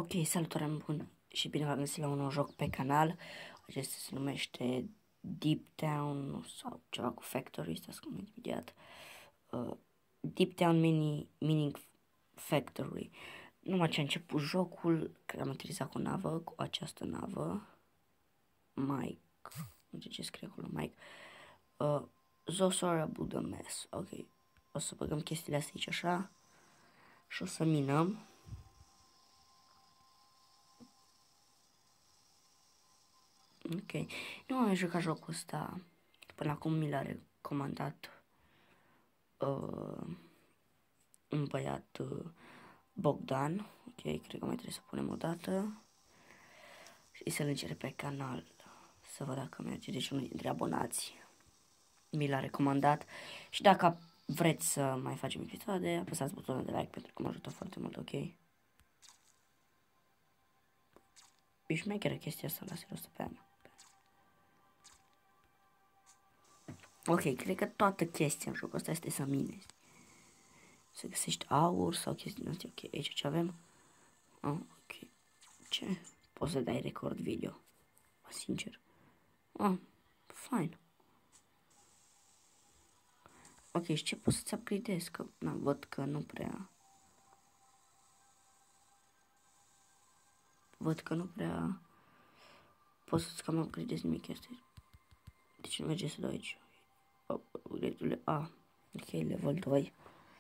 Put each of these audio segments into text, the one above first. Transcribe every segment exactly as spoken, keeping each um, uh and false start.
Ok, salutare bun și bine v-am găsit la un nou joc pe canal. Acesta se numește Deep Town sau ceva cu Factory, stați cum imediat. Uh, Deep Town Mini Mining Factory. Numai ce a început jocul, cred că am utilizat cu o navă, cu această navă. Mike, nu știu ce scrie acolo, Mike. Uh, Zosora Budames, ok. O să băgăm chestiile astea aici așa și o să minăm. Ok, nu am jucat jocul ăsta, până acum mi l-a recomandat uh, un băiat uh, Bogdan. Ok, cred că mai trebuie să punem o dată și să-l încere pe canal, să văd dacă merge. Deci unul dintre abonați mi l-a recomandat și dacă vreți să mai facem episoade, apăsați butonul de like pentru că mă ajută foarte mult, ok? E șmecheră chestia asta la serios pe anul. Ok, cred că toată chestia în jocul ăsta este să minezi. Să găsești aur sau chestii din astea. Ok, aici ce avem? Oh, ok. Ce? Poți să dai record video. Sincer. Ah, fine. Ok, și ce poți să-ți upgradezi? Că, na, văd că nu prea... Văd că nu prea... Poți să-ți cam upgradezi nimic este. Deci nu merge să dau aici. Upgrade-urile A. Ok, level doi.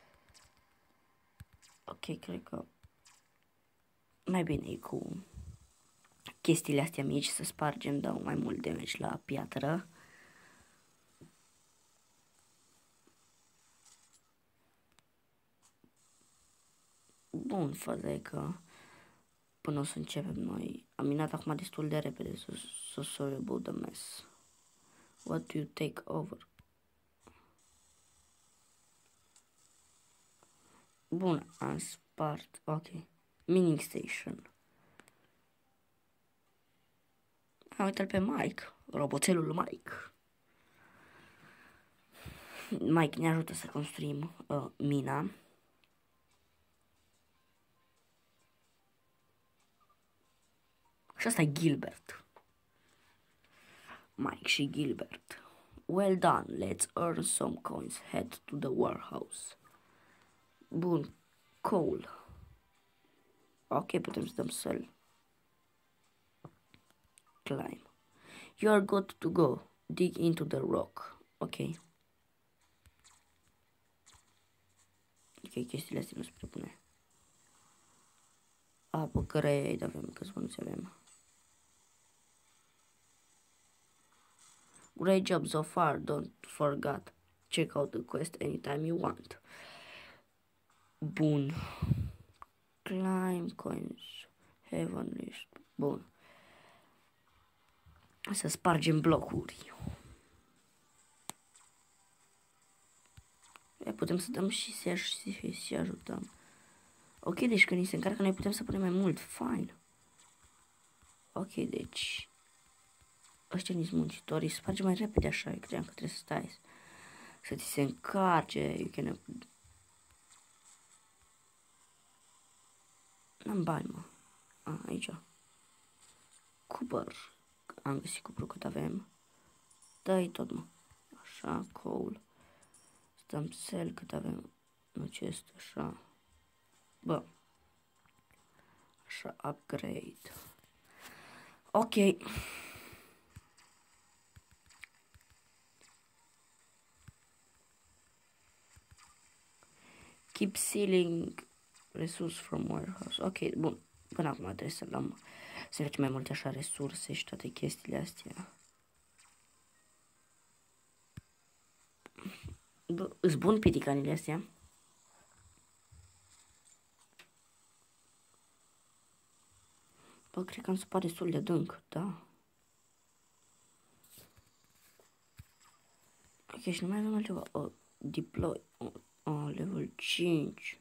Ok, cred că... Mai bine e cu... chestiile astea mici, să spargem, dau mai mult damage la piatră. Bun, faza e că până o să începem noi, am minat acum destul de repede, so, so sorry about the mess. What do you take over? Bun, am spart, ok. Mining station. Am uitat pe Mike, roboțelul Mike. Mike ne ajută să construim uh, mina. Și asta e Gilbert. Mike și Gilbert. Well done, let's earn some coins. Head to the warehouse. Bun, coal. Ok, putem să dăm săl. Climb. You are good to go. Dig into the rock. Ok. Ok, chestiile astea nu se propune. Apă, cărei, avem câți bănuți avem. Great job so far, don't forget. Check out the quest anytime you want. Bun. Climb coins. Heavenly. Bun. Să spargem blocuri. E, putem să dăm și să și, și ajutăm. Ok, deci când ni se încarcă noi putem să punem mai mult. Fine. Ok, deci ăștia nici muncitorii sparge mai repede așa. Eu credeam că trebuie să stai să ți se încarce. You can... N-am bani, mă. A, aici. Cooper. Am găsit cuprul cât avem. Dă-i tot, mă. Așa, coal. Stăm cel cât avem. Acest, așa. Bă. Așa, upgrade. Ok. Keep sealing resource from warehouse. Ok, bun. Până acum trebuie să luăm, să facem mai multe așa resurse și toate chestiile astea. Bă, îs bun piticanile astea. Bă, cred că am săpat destul de adânc, da. Ok, și nu mai avem altceva. Oh, deploy. Oh, oh, level cinci.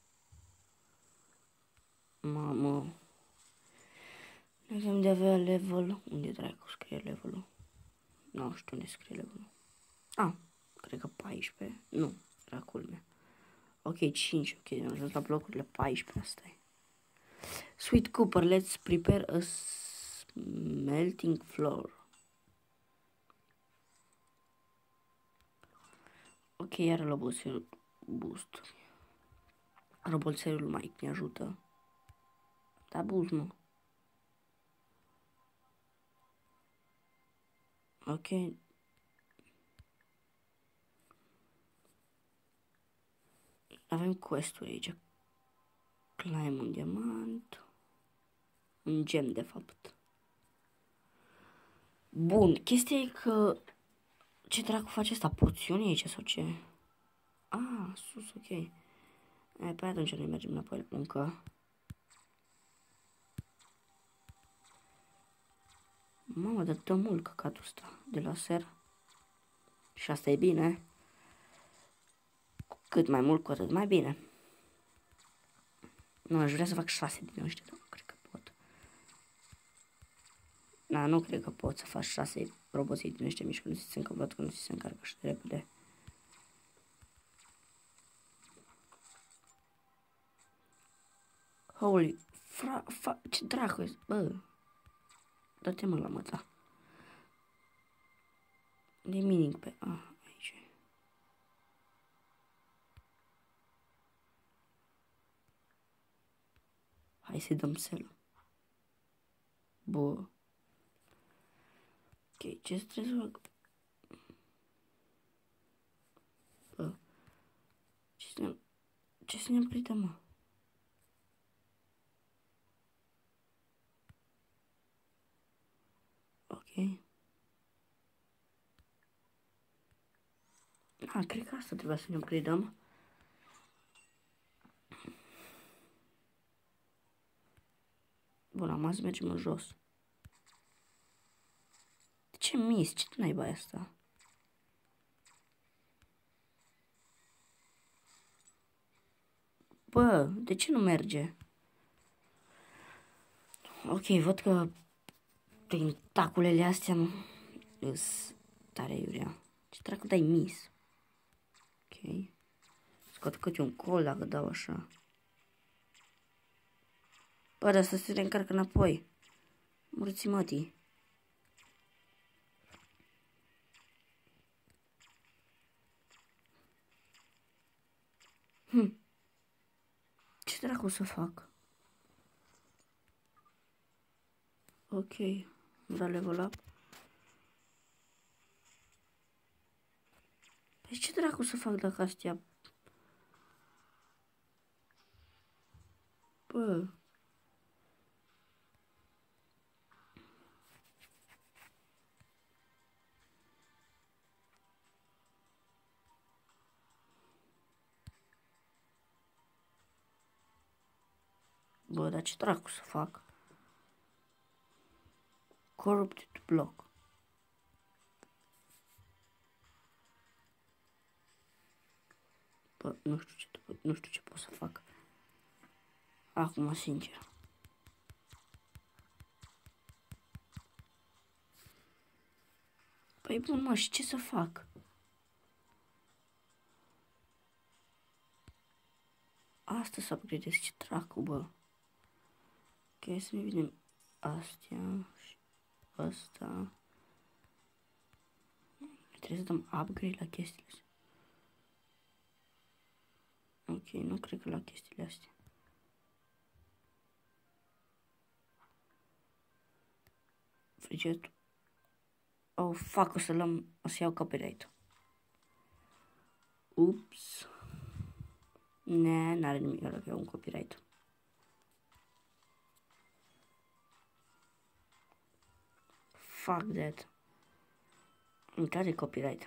Mamă. Nu avem de avea level. Unde dracu scrie levelul? Nu știu unde scrie levelul. Ah, cred că paisprezece. Nu, era culmea. Ok, cinci, ok, am ajuns la blocurile paisprezece, asta e. Sweet Cooper, let's prepare a smelting floor. Ok, iar roboțelul boost. Roboțelul mai ne ajută. Da, boost, nu. Ok. Avem quest-uri aici. Climb un diamant. Un gem, de fapt. Bun, chestia e că... Ce dracu face asta? Poțiuni aici sau ce? Ah, sus, ok. E, păi atunci noi mergem înapoi la muncă. Mamă, dar dă mult căcatul ăsta de laser. Și asta e bine. Cu cât mai mult, cu atât mai bine. Nu, aș vrea să fac șase din ăștia, dar nu cred că pot. Da, nu cred că pot să fac șase roboții din ăștia mici, că nu se încarcă, că nu se încarcă așa de repede. Holy, fra, fa, ce dracu e, bă. Dă-te mă la măta. De mining pe, ah, aici. Hai să-i dăm selul. Bă. Ok, ce trebuie să fac? Bă. Ce să ne... Ce să ne împlită, mă? Ok. Ah, cred că asta trebuia să ne upgradăm. Bun, am să mergem în jos. De ce mis? Ce naiba e asta? Bă, de ce nu merge? Ok, văd că tentaculele astea îs tare iurea. Ce dracu dai mis? Ok. Scot câte un col dacă dau așa. Bă, dar să se reîncarcă înapoi. Muriți mătii. Hm. Ce dracu să fac? Ok. Da level up. Păi ce dracu să fac dacă astea... Bă... Bă, dar ce dracu să fac? Corrupted block. Bă, nu știu ce, nu știu ce pot să fac. Acum, sincer. Păi bun, mă, și ce să fac? Asta să upgradez, ce dracu, bă. Ok, să ne vedem astea și asta. Trebuie să dăm upgrade la chestiile astea. Ok, nu cred că la chestiile astea. Frigidetul. Oh, fuck, o să luăm, o să iau copyright. Ups. Ne, n-are nimic dacă iau un copyright. Fuck that. În care copyright?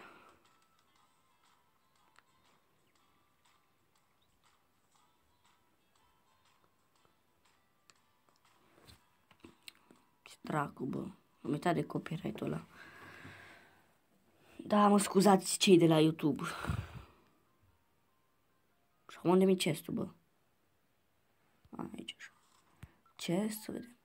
Ce dracu, bă. Am uitat de copyright-ul ăla. Da, mă scuzați cei de la YouTube. Și acum unde mi chest-ul, bă? Aici așa. Chest, să vedem.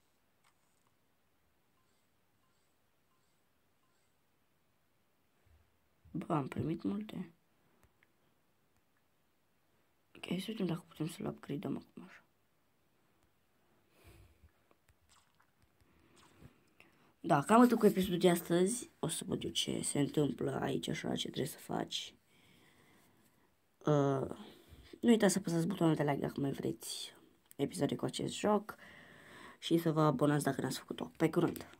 Bă, am primit multe. Ok, să vedem dacă putem să-l upgrade-ăm acum așa. Da, cam atât cu episodul de astăzi. O să văd eu ce se întâmplă aici, așa, ce trebuie să faci. Uh, nu uitați să apăsați butonul de like dacă mai vreți episoade cu acest joc și să vă abonați dacă n-ați făcut-o. Pe curând!